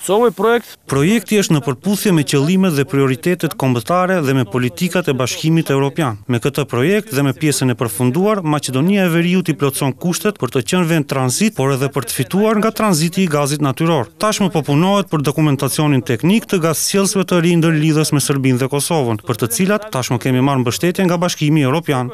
Projekti është në përputhje me qëllimet dhe prioritetet kombëtare dhe me politikat e Bashkimit Evropian. Me këtë projekt dhe me pjesën e përfunduar, Maqedonia e Veriut i plotson kushtet për të qenë vend tranzit, por edhe për të fituar nga tranziti i gazit natyror. Tashmë po punohet për dokumentacionin teknik të gascjellësve të ri ndërlidhës me Serbinë dhe Kosovën, për të cilat tashmë kemi marrë mbështetje nga Bashkimi Evropian.